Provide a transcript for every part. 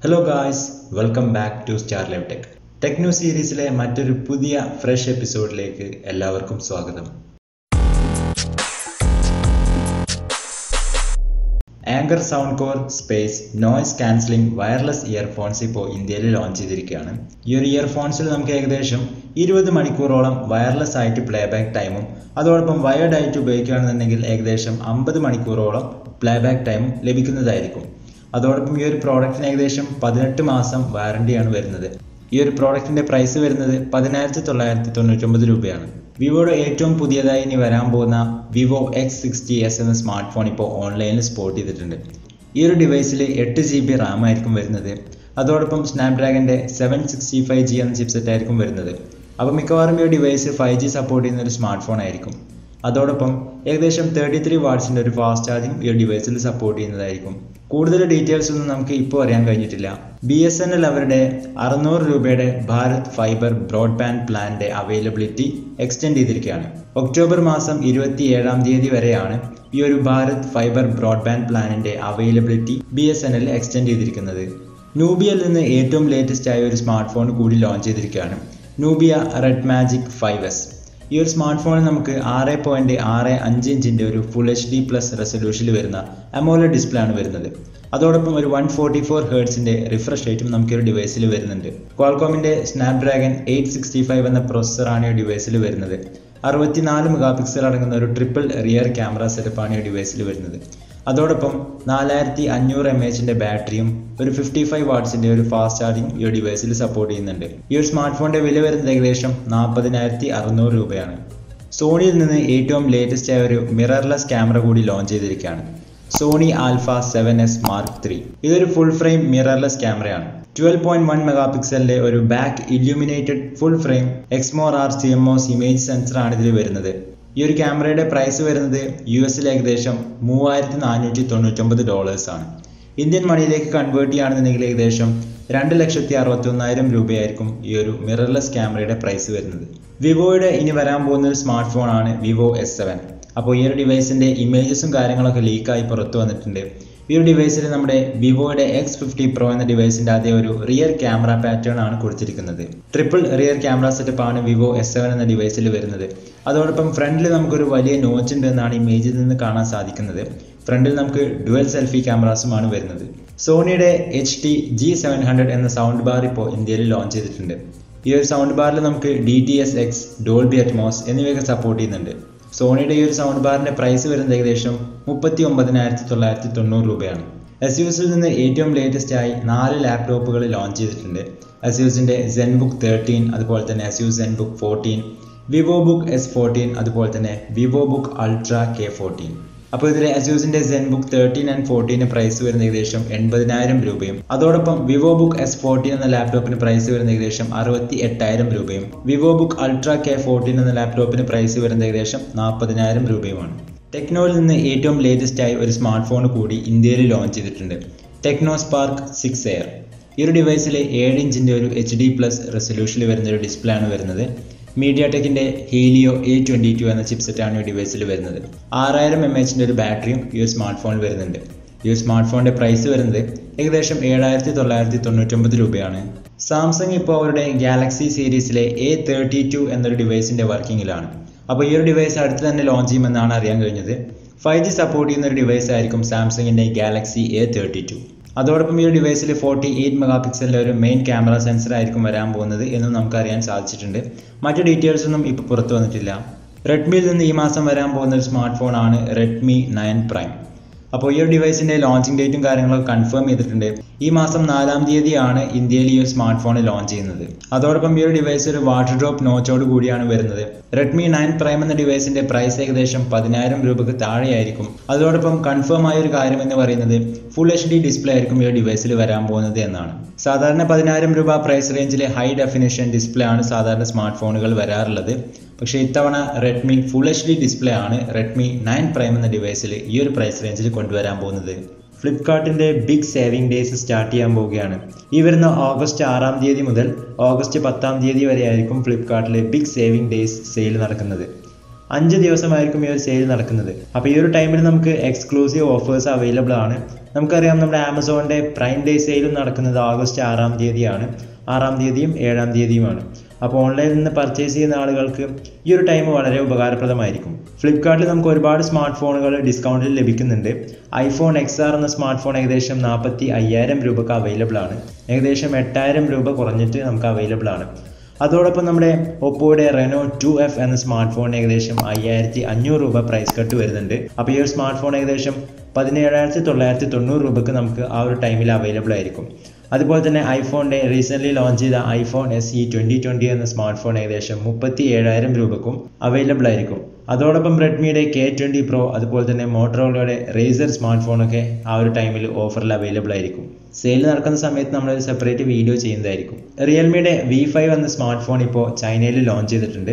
Hello guys, welcome back to star live tech. Tech news സീരീസിലെ മറ്റൊരു പുതിയ fresh എപ്പിസോഡിലേക്ക് എല്ലാവർക്കും സ്വാഗതം. Anker Soundcore space noise cancelling wireless earphones ഇപ്പോൾ ഇന്ത്യയിൽ ലോഞ്ച് ചെയ്തിരിക്കുകയാണ്. ഈ ഒരു ഇയർഫോൺസിൽ നമുക്ക് ഏകദേശം 20 മണിക്കൂറോളം വയർലെസ് ആയിട്ട് പ്ലേബാക്ക് ടൈമും അതോടൊപ്പം വയർഡ് ആയിട്ട് ഉപയോഗിക്കുകയാണെന്നുണ്ടെങ്കിൽ ഏകദേശം 50 മണിക്കൂറോളം പ്ലേബാക്ക് ടൈമും ലഭിക്കുന്നതായിരിക്കും. അതോടൊപ്പം ഈ ഒരു പ്രോഡക്റ്റിന് ഏകദേശം 18 മാസം വാറണ്ടിയാണ് വരുന്നത്. ഈ ഒരു പ്രോഡക്റ്റിന്റെ പ്രൈസ് വരുന്നത് 1999 രൂപയാണ്. വിവോയുടെ ഏറ്റവും പുതിയതായി ഇനി വരാൻ പോകുന്ന വിവോ X60s എന്ന സ്മാർട്ട് ഫോൺ ഇപ്പോൾ ഓൺലൈനിൽ സ്പോട്ട് ചെയ്തിട്ടുണ്ട്. ഈ ഒരു ഡിവൈസിൽ 8GB റാം ആയിരിക്കും വരുന്നത്. അതോടൊപ്പം സ്നാപ്ഡ്രാഗന്റെ 765G എന്ന ചിപ്സെറ്റ് ആയിരിക്കും വരുന്നത്. അപ്പോൾ മിക്കവാറും ഈ ഡിവൈസ് 5G സപ്പോർട്ട് ചെയ്യുന്ന ഒരു സ്മാർട്ട് ഫോൺ ആയിരിക്കും. അതോടൊപ്പം ഏകദേശം 33 വാട്ട്സിൻ്റെ ഒരു ഫാസ്റ്റ് ചാർജിങ് ഈ ഡിവൈസിൽ സപ്പോർട്ട് ചെയ്യുന്നതായിരിക്കും. കൂടുതൽ ഡീറ്റെയിൽസ് ഒന്നും നമുക്ക് ഇപ്പോൾ അറിയാൻ കഴിഞ്ഞിട്ടില്ല. BSNL അവരുടെ 600 രൂപയുടെ ഭാരത് ഫൈബർ ബ്രോഡ്ബാൻഡ് പ്ലാനിന്റെ അവൈലബിലിറ്റി എക്സ്റ്റെൻഡ് ചെയ്തിരിക്കുകയാണ്. ഒക്ടോബർ മാസം 27-ാം തീയതി വരെയാണ് ഈ ഒരു ഭാരത് ഫൈബർ ബ്രോഡ്ബാൻഡ് പ്ലാനിന്റെ അവൈലബിലിറ്റി BSNL എക്സ്റ്റെൻഡ് ചെയ്തിരിക്കുന്നത്. നൂബിയയിൽ നിന്ന് ഏറ്റവും ലേറ്റസ്റ്റ് ആയ ഒരു സ്മാർട്ട് ഫോൺ കൂടി ലോഞ്ച് ചെയ്തിരിക്കുകയാണ്, നൂബിയ റെഡ് മാജിക് 5S. ഈ ഒരു സ്മാർട്ട് ഫോണിൽ നമുക്ക് 6.65 ഇഞ്ചിൻ്റെ ഒരു ഫുൾ HD+ റെസൊല്യൂഷനിൽ വരുന്ന അമോലെഡ് ഡിസ്പ്ലേ ആണ് വരുന്നത്. അതോടൊപ്പം ഒരു 144 ഹെർട്സിന്റെ റിഫ്രഷ് റേറ്റും നമുക്ക് ഈ ഒരു ഡിവൈസിൽ വരുന്നുണ്ട്. ക്വാൾകോമിന്റെ സ്നാപ്ഡ്രാഗൺ 865 എന്ന പ്രോസസ്സറാണ് ഈ ഡിവൈസിൽ വരുന്നത്. 64 മെഗാ പിക്സൽ അടങ്ങുന്ന ഒരു ട്രിപ്പിൾ റിയർ ക്യാമറ സെറ്റപ്പാണ് ഈ ഡിവൈസിൽ വരുന്നത്. അതോടൊപ്പം 4500 mAh ബാറ്ററിയും ഒരു 55 വാട്ട്സിന്റെ ഒരു ഫാസ്റ്റ് ചാർജിങ് ഈ ഡിവൈസിൽ സപ്പോർട്ട് ചെയ്യുന്നുണ്ട്. ഈ ഒരു സ്മാർട്ട് ഫോണിന്റെ വില വരുന്നത് ഏകദേശം 40,600 രൂപയാണ്. സോണിയിൽ നിന്ന് ഏറ്റവും ലേറ്റസ്റ്റ് ആയ ഒരു മിറർലെസ് ക്യാമറ കൂടി ലോഞ്ച് ചെയ്തിരിക്കുകയാണ്, Sony alpha 7S Mark III. ഇതൊരു ഫുൾ ഫ്രെയിം മിറർലെസ് ക്യാമറയാണ്. 12.1 മെഗാ പിക്സലിന്റെ ഒരു back illuminated full frame XMOR CMOS image sensor ആണ് ഇതിൽ വരുന്നത്. ഈ ഒരു ക്യാമറയുടെ പ്രൈസ് വരുന്നത് US ഏകദേശം $3,499 ആണ്. ഇന്ത്യൻ മണിയിലേക്ക് കൺവേർട്ട് ചെയ്യുകയാണെന്നുണ്ടെങ്കിൽ ഏകദേശം 2,61,000 രൂപയായിരിക്കും ഈ ഒരു മിറർലെസ് ക്യാമറയുടെ പ്രൈസ് വരുന്നത്. വിവോയുടെ ഇനി വരാൻ പോകുന്ന ഒരു സ്മാർട്ട് ഫോൺ ആണ് വിവോ S7. അപ്പോൾ ഈ ഒരു ഡിവൈസിന്റെ ഇമേജസും കാര്യങ്ങളൊക്കെ ലീക്കായി പുറത്തു വന്നിട്ടുണ്ട്. ഈ ഒരു ഡിവൈസിൽ നമ്മുടെ വിവോയുടെ X50 Pro എന്ന ഡിവൈസിന്റെ അതേ ഒരു റിയർ ക്യാമറ പാറ്റേൺ ആണ് കൊടുത്തിരിക്കുന്നത്. ട്രിപ്പിൾ റിയർ ക്യാമറ സെറ്റപ്പ് ആണ് വിവോ S7 എന്ന ഡിവൈസിൽ വരുന്നത്. അതോടൊപ്പം ഫ്രണ്ടിൽ നമുക്കൊരു വലിയ നോച്ച് ഉണ്ട് എന്നാണ് ഇമേജിൽ നിന്ന് കാണാൻ സാധിക്കുന്നത്. ഫ്രണ്ടിൽ നമുക്ക് ഡുവൽ സെൽഫി ക്യാമറാസുമാണ് വരുന്നത്. സോണിയുടെ HT-G700 എന്ന സൗണ്ട് ബാർ ഇപ്പോൾ ഇന്ത്യയിൽ ലോഞ്ച് ചെയ്തിട്ടുണ്ട്. ഈ ഒരു സൗണ്ട് ബാറിൽ നമുക്ക് DTS-X, ഡോൾബി അറ്റ്മോസ് എന്നിവയൊക്കെ സപ്പോർട്ട് ചെയ്യുന്നുണ്ട്. സോണിയുടെ ഈ ഒരു സൗണ്ട് ബാറിന്റെ പ്രൈസ് വരുന്നത് ഏകദേശം 39,990 രൂപയാണ്. ASUSൽ നിന്ന് ഏറ്റവും ലേറ്റസ്റ്റ് ആയി 4 ലാപ്ടോപ്പുകൾ ലോഞ്ച് ചെയ്തിട്ടുണ്ട്. ASUSന്റെ ZenBook 13, അതുപോലെ തന്നെ ASUS ZenBook 14, VivoBook S14, അതുപോലെ തന്നെ VivoBook Ultra K14. അപ്പോൾ ഇതിലെ ASUSന്റെ ZenBook 13 and 14 പ്രൈസ് വരുന്ന ഏകദേശം 80,000 രൂപയും അതോടൊപ്പം VivoBook S14 എന്ന ലാപ്ടോപ്പിന് പ്രൈസ് വരുന്ന ഏകദേശം 68,000 രൂപയും VivoBook Ultra K14 എന്ന ലാപ്ടോപ്പിന് പ്രൈസ് വരുന്ന ഏകദേശം 40,000 രൂപയുമാണ്. ടെക്നോയിൽ നിന്ന് ഏറ്റവും ലേറ്റസ്റ്റ് ആയി ഒരു സ്മാർട്ട് ഫോൺ കൂടി ഇന്ത്യയിൽ ലോഞ്ച് ചെയ്തിട്ടുണ്ട്, ടെക്നോ സ്പാർക്ക് 6 Air. ഈ ഒരു ഡിവൈസിൽ 7 ഇഞ്ചിന്റെ ഒരു HD+ റെസൊല്യൂഷനിൽ വരുന്ന ഒരു ഡിസ്പ്ലേ ആണ് വരുന്നത്. മീഡിയാടെക്കിന്റെ ഹീലിയോ A22 എന്ന ചിപ്സെറ്റാണ് ഈ ഡിവൈസിൽ വരുന്നത്. 6000 mAh ഒരു ബാറ്ററിയും ഈ ഒരു സ്മാർട്ട് ഫോണിൽ വരുന്നുണ്ട്. ഈ ഒരു സ്മാർട്ട് ഫോണിന്റെ പ്രൈസ് വരുന്നത് ഏകദേശം 7,999 രൂപയാണ്. സാംസങ് ഇപ്പോൾ അവരുടെ ഗാലക്സി സീരീസിലെ A32 എന്നൊരു ഡിവൈസിന്റെ വർക്കിങ്ങിലാണ്. അപ്പോൾ ഈ ഒരു ഡിവൈസ് അടുത്ത് തന്നെ ലോഞ്ച് ചെയ്യുമെന്നാണ് അറിയാൻ കഴിഞ്ഞത്. 5G സപ്പോർട്ട് ചെയ്യുന്ന ഒരു ഡിവൈസ് ആയിരിക്കും സാംസങ്ങിന്റെ ഗാലക്സി A32. അതോടൊപ്പം ഈ ഒരു ഡിവൈസിൽ 48 മെഗാ പിക്സലിന്റെ ഒരു മെയിൻ ക്യാമറ സെൻസർ ആയിരിക്കും വരാൻ പോകുന്നത് എന്നും നമുക്ക് അറിയാൻ സാധിച്ചിട്ടുണ്ട്. മറ്റു ഡീറ്റെയിൽസ് ഒന്നും ഇപ്പോൾ പുറത്തു വന്നിട്ടില്ല. റെഡ്മിയിൽ നിന്ന് ഈ മാസം വരാൻ പോകുന്ന ഒരു സ്മാർട്ട് ഫോൺ ആണ് Redmi 9 Prime. അപ്പോൾ ഈ ഒരു ഡിവൈസിന്റെ ലോഞ്ചിങ് ഡേറ്റും കാര്യങ്ങളൊക്കെ കൺഫേം ചെയ്തിട്ടുണ്ട്. ഈ മാസം 4-ാം തീയതിയാണ് ഇന്ത്യയിൽ ഈ ഒരു സ്മാർട്ട് ഫോൺ ലോഞ്ച് ചെയ്യുന്നത്. അതോടൊപ്പം ഈ ഒരു ഡിവൈസ് ഒരു വാട്ടർ ഡ്രോപ്പ് നോച്ചോട് കൂടിയാണ് വരുന്നത്. Redmi 9 Prime എന്ന ഡിവൈസിന്റെ പ്രൈസ് ഏകദേശം 10,000 രൂപയ്ക്ക് താഴെയായിരിക്കും. അതോടൊപ്പം കൺഫേം ആയ ഒരു കാര്യം എന്ന് പറയുന്നത് ഫുൾ HD ഡിസ്പ്ലേ ആയിരിക്കും ഈ ഡിവൈസിൽ വരാൻ പോകുന്നത് എന്നാണ്. സാധാരണ 10,000 രൂപ പ്രൈസ് റേഞ്ചിലെ ഹൈ ഡെഫിനിഷൻ ഡിസ്പ്ലേ ആണ് സാധാരണ സ്മാർട്ട് ഫോണുകൾ വരാറുള്ളത്. പക്ഷേ ഇത്തവണ റെഡ്മി ഫുൾ HD ഡിസ്പ്ലേ ആണ് Redmi 9 Prime എന്ന ഡിവൈസിൽ ഈ ഒരു പ്രൈസ് റേഞ്ചിൽ കൊണ്ടുവരാൻ പോകുന്നത്. ഫ്ലിപ്കാർട്ടിന്റെ ബിഗ് സേവിംഗ് ഡേയ്സ് സ്റ്റാർട്ട് ചെയ്യാൻ പോവുകയാണ്. ഈ വരുന്ന ഓഗസ്റ്റ് 6-ാം തീയതി മുതൽ ഓഗസ്റ്റ് 10-ാം തീയതി വരെ ആയിരിക്കും ഫ്ലിപ്കാർട്ടിലെ ബിഗ് സേവിംഗ് ഡേയ്സ് സെയിൽ നടക്കുന്നത്. 5 ദിവസമായിരിക്കും ഈ ഒരു സെയിൽ നടക്കുന്നത്. അപ്പോൾ ഈ ഒരു ടൈമിൽ നമുക്ക് എക്സ്ക്ലൂസീവ് ഓഫേഴ്സ് അവൈലബിൾ ആണ്. നമുക്കറിയാം നമ്മുടെ ആമസോണിൻ്റെ പ്രൈം ഡേ സെയിലും നടക്കുന്നത് ഓഗസ്റ്റ് 6-ാം തീയതിയാണ്. 6-ാം തീയതിയും 7-ാം തീയതിയുമാണ്. അപ്പോൾ ഓൺലൈനിൽ നിന്ന് പർച്ചേസ് ചെയ്യുന്ന ആളുകൾക്ക് ഈ ഒരു ടൈം വളരെ ഉപകാരപ്രദമായിരിക്കും. ഫ്ലിപ്കാർട്ടിൽ നമുക്ക് ഒരുപാട് സ്മാർട്ട് ഫോണുകൾ ഡിസ്കൗണ്ടിൽ ലഭിക്കുന്നുണ്ട്. ഐഫോൺ XR എന്ന സ്മാർട്ട് ഫോൺ ഏകദേശം 45,000 രൂപക്ക് അവൈലബിൾ ആണ്. ഏകദേശം 8,000 രൂപ കുറഞ്ഞിട്ട് നമുക്ക് അവൈലബിൾ ആണ്. അതോടൊപ്പം നമ്മുടെ ഒപ്പോയുടെ റെനോ 2F എന്ന സ്മാർട്ട് ഫോൺ ഏകദേശം 5,500 രൂപ പ്രൈസ് കട്ട് വരുന്നുണ്ട്. അപ്പോൾ ഈ ഒരു സ്മാർട്ട് ഫോൺ ഏകദേശം 17,990 രൂപക്ക് നമുക്ക് ആ ഒരു ടൈമിൽ അവൈലബിൾ ആയിരിക്കും. അതുപോലെ തന്നെ ഐഫോണിൻ്റെ റീസെൻ്റ്ലി ലോഞ്ച് ചെയ്ത ഐഫോൺ SE 2020 എന്ന സ്മാർട്ട് ഫോൺ ഏകദേശം 37,000 രൂപക്കും അവൈലബിൾ ആയിരിക്കും. അതോടൊപ്പം റെഡ്മിയുടെ K20 Pro അതുപോലെ തന്നെ മോട്ടറോളയുടെ റേസർ സ്മാർട്ട് ഫോണൊക്കെ ആ ഒരു ടൈമിൽ ഓഫറിൽ അവൈലബിൾ ആയിരിക്കും. സെയിൽ നടക്കുന്ന സമയത്ത് നമ്മളൊരു സെപ്പറേറ്റ് വീഡിയോ ചെയ്യുന്നതായിരിക്കും. റിയൽമിയുടെ V5 എന്ന സ്മാർട്ട് ഫോൺ ഇപ്പോൾ ചൈനയിൽ ലോഞ്ച് ചെയ്തിട്ടുണ്ട്.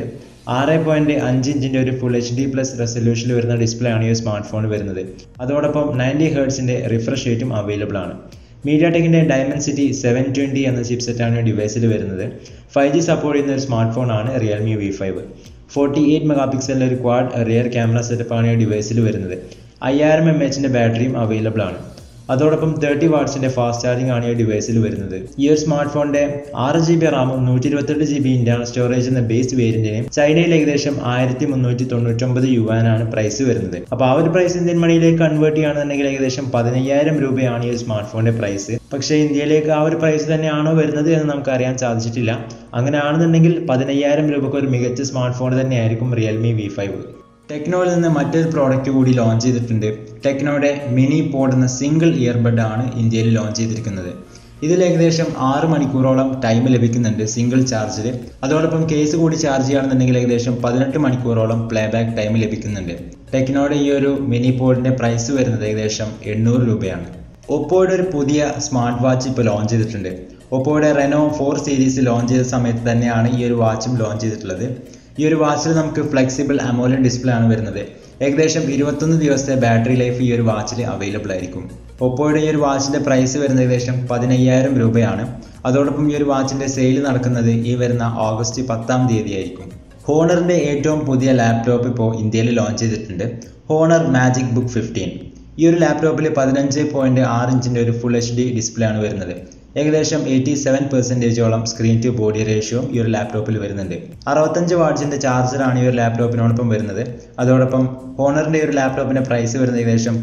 6.5 ഇഞ്ചിൻ്റെ ഒരു ഫുൾ HD+ റെസൊല്യൂഷനിൽ വരുന്ന ഡിസ്പ്ലേ ആണ് ഈ സ്മാർട്ട് ഫോൺ വരുന്നത്. അതോടൊപ്പം 90 ഹെർട്സിൻ്റെ റിഫ്രഷ് റേറ്റും അവൈലബിൾ ആണ്. മീഡിയാടെക്കിൻ്റെ ഡയമൻസിറ്റി 720 എന്ന ചിപ്സെറ്റാണ് ഡിവൈസിൽ വരുന്നത്. 5G സപ്പോർട്ട് ചെയ്യുന്ന ഒരു സ്മാർട്ട് ഫോണാണ് റിയൽമി V5. 48 മെഗാ പിക്സലിൻ്റെ ഒരു ക്വാഡ് റിയർ ക്യാമറ സെറ്റപ്പാണ് ഈ ഡിവൈസിൽ വരുന്നത്. 5000 mAh ബാറ്ററിയും അവൈലബിൾ ആണ്. അതോടൊപ്പം 30 വാട്ട്സിൻ്റെ ഫാസ്റ്റ് ചാർജിംഗ് ആണ് ഈ ഡിവൈസിൽ വരുന്നത്. ഈ ഒരു സ്മാർട്ട് ഫോണിൻ്റെ 6GB റാമും 128GB ഇന്റർണൽ സ്റ്റോറേജ് എന്ന ബേസ് വേരിയന്റിന് ചൈനയിൽ ഏകദേശം 1399 യുവാനാണ് പ്രൈസ് വരുന്നത്. അപ്പോൾ ആ ഒരു പ്രൈസ് ഇന്ത്യൻ മണിയിലേക്ക് കൺവേർട്ട് ചെയ്യുകയാണെന്നുണ്ടെങ്കിൽ ഏകദേശം 15,000 രൂപയാണ് ഈ ഒരു സ്മാർട്ട് ഫോണിൻ്റെ പ്രൈസ്. പക്ഷേ ഇന്ത്യയിലേക്ക് ആ ഒരു പ്രൈസ് തന്നെയാണോ വരുന്നത് എന്ന് നമുക്ക് അറിയാൻ സാധിച്ചിട്ടില്ല. അങ്ങനെയാണെന്നുണ്ടെങ്കിൽ 15,000 രൂപയ്ക്ക് ഒരു മികച്ച സ്മാർട്ട് ഫോൺ തന്നെയായിരിക്കും റിയൽമി V5. ടെക്നോയിൽ നിന്ന് മറ്റൊരു പ്രോഡക്റ്റ് കൂടി ലോഞ്ച് ചെയ്തിട്ടുണ്ട്. ടെക്നോയുടെ മിനി പോഡ് എന്ന സിംഗിൾ ഇയർബഡ് ആണ് ഇന്ത്യയിൽ ലോഞ്ച് ചെയ്തിരിക്കുന്നത്. ഇതിൽ ഏകദേശം 6 മണിക്കൂറോളം ടൈം ലഭിക്കുന്നുണ്ട് സിംഗിൾ ചാർജിൽ. അതോടൊപ്പം കേസ് കൂടി ചാർജ് ചെയ്യുകയാണെന്നുണ്ടെങ്കിൽ ഏകദേശം 18 മണിക്കൂറോളം പ്ലേബാക്ക് ടൈം ലഭിക്കുന്നുണ്ട്. ടെക്നോയുടെ ഈ ഒരു മിനി പോഡിൻ്റെ പ്രൈസ് വരുന്നത് ഏകദേശം 800 രൂപയാണ്. ഒപ്പോയുടെ ഒരു പുതിയ സ്മാർട്ട് വാച്ച് ഇപ്പോൾ ലോഞ്ച് ചെയ്തിട്ടുണ്ട്. ഒപ്പോയുടെ റെനോ 4 സീരീസ് ലോഞ്ച് ചെയ്ത സമയത്ത് തന്നെയാണ് ഈ ഒരു വാച്ചും ലോഞ്ച് ചെയ്തിട്ടുള്ളത്. ഈ ഒരു വാച്ചിൽ നമുക്ക് ഫ്ലെക്സിബിൾ അമോലെഡ് ഡിസ്പ്ലേ ആണ് വരുന്നത്. ഏകദേശം 21 ദിവസത്തെ ബാറ്ററി ലൈഫ് ഈ ഒരു വാച്ചിൽ അവൈലബിൾ ആയിരിക്കും. ഒപ്പോയുടെ ഈ ഒരു വാച്ചിൻ്റെ പ്രൈസ് വരുന്നത് ഏകദേശം 15,000 രൂപയാണ്. അതോടൊപ്പം ഈ ഒരു വാച്ചിൻ്റെ സെയിൽ നടക്കുന്നത് ഈ വരുന്ന ഓഗസ്റ്റ് 10-ാം തീയതി ആയിരിക്കും. ഹോണറിൻ്റെ ഏറ്റവും പുതിയ ലാപ്ടോപ്പ് ഇപ്പോൾ ഇന്ത്യയിൽ ലോഞ്ച് ചെയ്തിട്ടുണ്ട്. Honor MagicBook 15. ഈ ഒരു ലാപ്ടോപ്പിൽ 15.6 ഇഞ്ചിൻ്റെ ഒരു ഫുൾ HD ഡിസ്പ്ലേ ആണ് വരുന്നത്. ഏകദേശം 87%ഓളം സ്ക്രീൻ ടു ബോഡി റേഷ്യോ ഈ ഒരു ലാപ്ടോപ്പിൽ വരുന്നുണ്ട്. 65 വാട്ട്സിൻ്റെ ചാർജറാണ് ഈ ഒരു ലാപ്ടോപ്പിനോടൊപ്പം വരുന്നത്. അതോടൊപ്പം ഹോണറിൻ്റെ ഒരു ലാപ്ടോപ്പിൻ്റെ പ്രൈസ് വരുന്നത് ഏകദേശം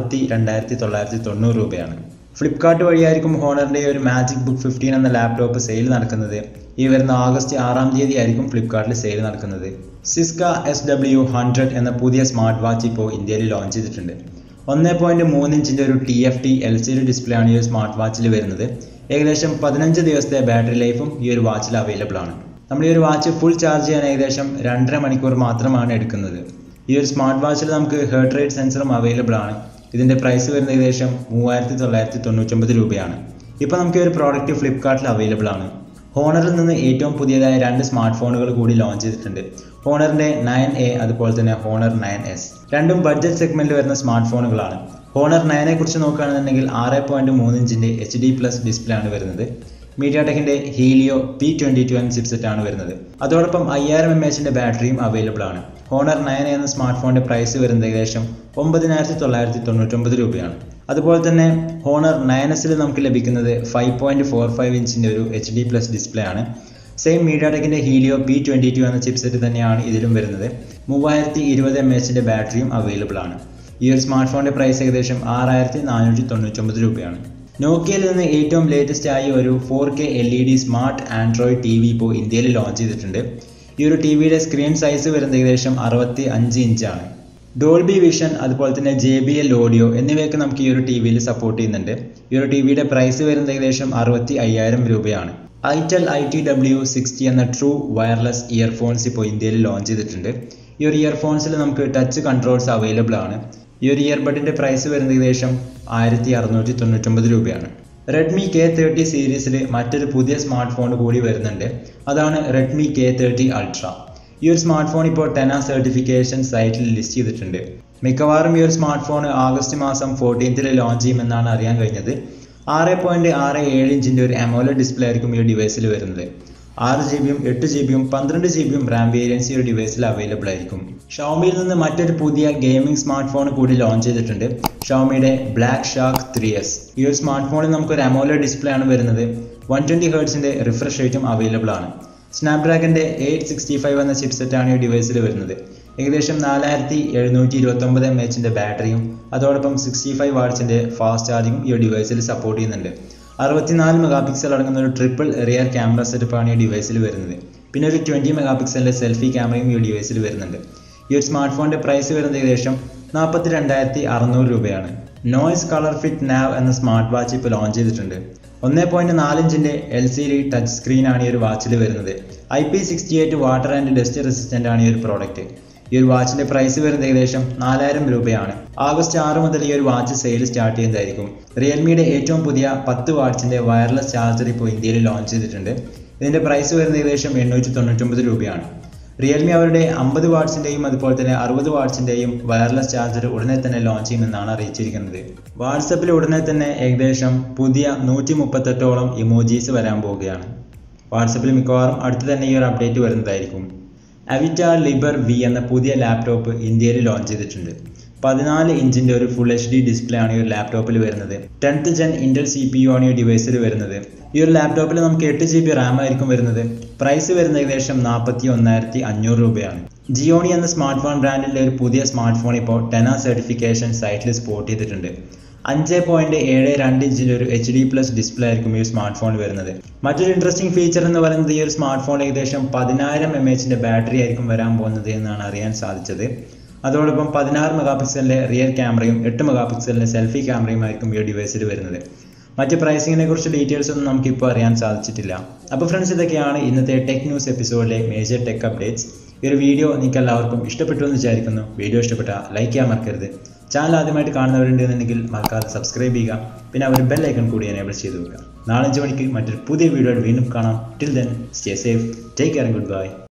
42,990 രൂപയാണ്. ഫ്ലിപ്കാർട്ട് വഴിയായിരിക്കും ഹോണറിൻ്റെ ഒരു മാജിക് ബുക്ക് 15 എന്ന ലാപ്ടോപ്പ് സെയിൽ നടക്കുന്നത്. ഈ വരുന്ന ഓഗസ്റ്റ് 6-ാം തീയതി ആയിരിക്കും ഫ്ലിപ്കാർട്ടിൽ സെയിൽ നടക്കുന്നത്. സിസ്ക SW100 എന്ന പുതിയ സ്മാർട്ട് വാച്ച് ഇപ്പോൾ ഇന്ത്യയിൽ ലോഞ്ച് ചെയ്തിട്ടുണ്ട്. 1.3 ഇഞ്ചിൻ്റെ ഒരു TFT LCD ഡിസ്പ്ലേ ആണ് ഈ ഒരു സ്മാർട്ട് വാച്ചിൽ വരുന്നത്. ഏകദേശം 15 ദിവസത്തെ ബാറ്ററി ലൈഫും ഈ ഒരു വാച്ചിൽ അവൈലബിൾ ആണ്. നമ്മൾ ഈ ഒരു വാച്ച് ഫുൾ ചാർജ് ചെയ്യാൻ ഏകദേശം 2.5 മണിക്കൂർ മാത്രമാണ് എടുക്കുന്നത്. ഈ ഒരു സ്മാർട്ട് വാച്ചിൽ നമുക്ക് ഹെർട്ട് റേറ്റ് സെൻസറും അവൈലബിൾ ആണ്. ഇതിൻ്റെ പ്രൈസ് വരുന്നത് ഏകദേശം 3,999 രൂപയാണ്. ഇപ്പോൾ നമുക്ക് ഈ ഒരു പ്രോഡക്റ്റ് ഫ്ലിപ്കാർട്ടിൽ അവൈലബിൾ ആണ്. ഹോണറിൽ നിന്ന് ഏറ്റവും പുതിയതായ 2 സ്മാർട്ട് ഫോണുകൾ കൂടി ലോഞ്ച് ചെയ്തിട്ടുണ്ട്. ഹോണറിൻ്റെ 9A അതുപോലെ തന്നെ ഹോണർ 9S. രണ്ടും ബഡ്ജറ്റ് സെഗ്മെൻറ്റിൽ വരുന്ന സ്മാർട്ട് ഫോണുകളാണ്. ഹോണർ 9 കുറിച്ച് നോക്കുകയാണെന്നുണ്ടെങ്കിൽ 6.3 ഇഞ്ചിൻ്റെ HD+ ഡിസ്പ്ലേ ആണ് വരുന്നത്. മീഡിയാടെക്കിൻ്റെ ഹീലിയോ P22 എന്ന ചിപ്സെറ്റ് ആണ് വരുന്നത്. അതോടൊപ്പം 5000 mAh ബാറ്ററിയും അവൈലബിൾ ആണ്. ഹോണർ 9A എന്ന സ്മാർട്ട് ഫോണിൻ്റെ പ്രൈസ് വരുന്നത് ഏകദേശം 9,999 രൂപയാണ്. അതുപോലെ തന്നെ ഹോണർ 9S നമുക്ക് ലഭിക്കുന്നത് 5.45 ഇഞ്ചിൻ്റെ ഒരു HD+ ഡിസ്പ്ലേ ആണ്. സെയിം മീഡിയാടെക്കിൻ്റെ ഹീലിയോ P22 എന്ന ചിപ്സെറ്റ് തന്നെയാണ് ഇതിലും വരുന്നത്. 3020 mAh ബാറ്ററിയും അവൈലബിൾ ആണ്. ഈ ഒരു സ്മാർട്ട് ഫോണിൻ്റെ പ്രൈസ് ഏകദേശം 6,499 രൂപയാണ്. നോക്കിയയിൽ നിന്ന് ഏറ്റവും ലേറ്റസ്റ്റ് ആയി ഒരു 4K LED smart Android TV ഇപ്പോൾ ഇന്ത്യയിൽ ലോഞ്ച് ചെയ്തിട്ടുണ്ട്. ഈ ഒരു ടിവിയുടെ സ്ക്രീൻ സൈസ് വരുന്നത് ഏകദേശം 65 ഇഞ്ചാണ്. ഡോൾബി വിഷൻ അതുപോലെ തന്നെ JBL ഓഡിയോ എന്നിവയൊക്കെ നമുക്ക് ഈ ഒരു ടിവിയിൽ സപ്പോർട്ട് ചെയ്യുന്നുണ്ട്. ഈ ഒരു ടിവിയുടെ പ്രൈസ് വരുന്നത് ഏകദേശം 65,000 രൂപയാണ്. ITEL ITW60 എന്ന ട്രൂ വയർലെസ് ഇയർഫോൺസ് ഇപ്പോൾ ഇന്ത്യയിൽ ലോഞ്ച് ചെയ്തിട്ടുണ്ട്. ഈ ഒരു ഇയർഫോൺസിൽ നമുക്ക് ടച്ച് കൺട്രോൾസ് അവൈലബിൾ ആണ്. ഈ ഒരു ഇയർബഡിൻ്റെ പ്രൈസ് വരുന്നത് ഏകദേശം 1,699 രൂപയാണ്. റെഡ്മി K30 സീരീസിൽ മറ്റൊരു പുതിയ സ്മാർട്ട് ഫോൺ കൂടി വരുന്നുണ്ട്. അതാണ് റെഡ്മി K30 Ultra. ഈ ഒരു സ്മാർട്ട് ഫോൺ ഇപ്പോൾ 10 സർട്ടിഫിക്കേഷൻ സൈറ്റിൽ ലിസ്റ്റ് ചെയ്തിട്ടുണ്ട്. മിക്കവാറും ഈ ഒരു സ്മാർട്ട് ഫോൺ ഓഗസ്റ്റ് മാസം 14 ലോഞ്ച് ചെയ്യുമെന്നാണ് അറിയാൻ കഴിഞ്ഞത്. 6.67 ഇഞ്ചിൻ്റെ ഒരു AMOLED ഡിസ്പ്ലേ ആയിരിക്കും ഈ ഡിവൈസിൽ വരുന്നത്. 6GB, 8GB, 12GB Ram variance ഈ ഒരു ഡിവൈസിൽ അവൈലബിൾ ആയിരിക്കും. ഷവോമിയിൽ നിന്ന് മറ്റൊരു പുതിയ ഗെയിമിംഗ് സ്മാർട്ട് ഫോൺ കൂടി ലോഞ്ച് ചെയ്തിട്ടുണ്ട്. ഷവോമിയുടെ ബ്ലാക്ക് ഷാർക്ക് 3S. ഈ ഒരു സ്മാർട്ട് ഫോണിൽ നമുക്കൊരു AMOLED ഡിസ്പ്ലേ ആണ് വരുന്നത്. 120Hz റിഫ്രഷ് റേറ്റും അവൈലബിൾ ആണ്. സ്നാപ്ഡ്രാഗന്റെ 865 എന്ന ചിപ്സെറ്റ് ആണ് ഈ ഡിവൈസിൽ വരുന്നത്. ഏകദേശം 4729 mAh ബാറ്ററിയും അതോടൊപ്പം 65 വാട്ട്സിന്റെ ഫാസ്റ്റ് ചാർജിങ്ങും ഈ ഡിവൈസിൽ സപ്പോർട്ട് ചെയ്യുന്നുണ്ട്. 64 മെഗാപിക്സൽ അടങ്ങുന്ന ഒരു ട്രിപ്പിൾ റിയർ ക്യാമറ സെറ്റപ്പാണ് ഈ ഡിവൈസിൽ വരുന്നത്. പിന്നെ ഒരു 20 മെഗാപിക്സലിന്റെ സെൽഫി ക്യാമറയും ഈ ഡിവൈസിൽ വരുന്നുണ്ട്. ഈ ഒരു സ്മാർട്ട് ഫോണിന്റെ പ്രൈസ് വരുന്നത് ഏകദേശം 42,600 രൂപയാണ്. നോയ്സ് കളർ ഫിറ്റ് നാവ് എന്ന സ്മാർട്ട് വാച്ച് ഇപ്പോൾ ലോഞ്ച് ചെയ്തിട്ടുണ്ട്. 1.4 ഇഞ്ചിന്റെ LCD ടച്ച് സ്ക്രീൻ ആണ് ഈ ഒരു വാച്ചിൽ വരുന്നത്. IP68 water and dust resistant ആണ് ഈ ഒരു പ്രോഡക്റ്റ്. ഈ ഒരു വാച്ചിന്റെ പ്രൈസ് വരുന്നത് ഏകദേശം 4000 രൂപയാണ്. August 6 മുതൽ ഈ ഒരു വാച്ച് സെയിൽ സ്റ്റാർട്ട് ചെയ്യുന്നതായിരിക്കും. റിയൽമിയുടെ ഏറ്റവും പുതിയ 10 വാട്ട്സിന്റെ വയർലെസ് ചാർജർ ഇപ്പോൾ ഇന്ത്യയിൽ ലോഞ്ച് ചെയ്തിട്ടുണ്ട്. ഇതിന്റെ പ്രൈസ് വരുന്നത് ഏകദേശം 899 രൂപയാണ്. റിയൽമി അവരുടെ 50 വാട്ട്സിന്റെയും അതുപോലെ തന്നെ 60 വാട്ട്സിന്റെയും വയർലെസ് ചാർജർ ഉടനെ തന്നെ ലോഞ്ച് ചെയ്യുമെന്നാണ് അറിയിച്ചിരിക്കുന്നത്. വാട്സപ്പിൽ ഉടനെ തന്നെ ഏകദേശം പുതിയ 138ഓളം ഇമോജീസ് വരാൻ പോവുകയാണ്. വാട്സപ്പിൽ മിക്കവാറും അടുത്ത് തന്നെ ഈ ഒരു അപ്ഡേറ്റ് വരുന്നതായിരിക്കും. Aviatar Liber V എന്ന പുതിയ ലാപ്ടോപ്പ് ഇന്ത്യയിൽ ലോഞ്ച് ചെയ്തിട്ടുണ്ട്. 14 ഇഞ്ചിന്റെ ഒരു ഫുൾ HD ഡിസ്പ്ലേ ആണ് ഈ ഒരു ലാപ്ടോപ്പിൽ വരുന്നത്. 10th Gen Intel CPU ആണ് ഈ ഡിവൈസിൽ വരുന്നത്. ഈ ഒരു ലാപ്ടോപ്പിൽ നമുക്ക് 8GB റാം ആയിരിക്കും വരുന്നത്. പ്രൈസ് വരുന്നത് ഏകദേശം 41,500 രൂപയാണ്. ജിയോണി എന്ന സ്മാർട്ട് ഫോൺ ബ്രാൻഡിന്റെ ഒരു പുതിയ സ്മാർട്ട് ഫോൺ ഇപ്പോൾ 10 സർട്ടിഫിക്കേഷൻ സൈറ്റിൽ സ്പോട്ട് ചെയ്തിട്ടുണ്ട്. 5.72 ഇഞ്ചിന്റെ ഒരു HD+ ഡിസ്പ്ലേ ആയിരിക്കും ഈ സ്മാർട്ട് ഫോൺ വരുന്നത്. മറ്റൊരു ഇൻട്രസ്റ്റിംഗ് ഫീച്ചർ എന്ന് പറയുന്നത് ഈ ഒരു സ്മാർട്ട് ഫോൺ ഏകദേശം 10,000 mAh ബാറ്ററി ആയിരിക്കും വരാൻ പോകുന്നത് എന്നാണ് അറിയാൻ സാധിച്ചത്. അതോടൊപ്പം 16 മെഗാപിക്സലിന്റെ റിയർ ക്യാമറയും 8 മെഗാപിക്സലിന്റെ സെൽഫി ക്യാമറയും ആയിരിക്കും ഈ ഡിവൈസിൽ വരുന്നത്. മറ്റ് പ്രൈസിങ്ങിനെ കുറിച്ച് ഡീറ്റെയിൽസ് ഒന്നും നമുക്കിപ്പോൾ അറിയാൻ സാധിച്ചിട്ടില്ല. അപ്പോൾ ഫ്രണ്ട്സ്, ഇതൊക്കെയാണ് ഇന്നത്തെ ടെക് ന്യൂസ് എപ്പിസോഡിലെ മേജർ ടെക് അപ്ഡേറ്റ്സ്. ഈ ഒരു വീഡിയോ നിങ്ങൾക്ക് എല്ലാവർക്കും ഇഷ്ടപ്പെട്ടു എന്ന് വിചാരിക്കുന്നു. വീഡിയോ ഇഷ്ടപ്പെട്ടാൽ ലൈക്ക് ചെയ്യാൻ മറക്കരുത്. ചാനൽ ആദ്യമായിട്ട് കാണുന്നവരുണ്ടെന്നുണ്ടെങ്കിൽ മറക്കാതെ സബ്സ്ക്രൈബ് ചെയ്യുക. പിന്നെ ഒരു ബെൽ ഐക്കൺ കൂടി എനേബിൾ ചെയ്ത് വെക്കുക. നാളെ 5 മണിക്ക് മറ്റൊരു പുതിയ വീഡിയോ വീണ്ടും കാണാം. Till then stay safe, take care and good bye.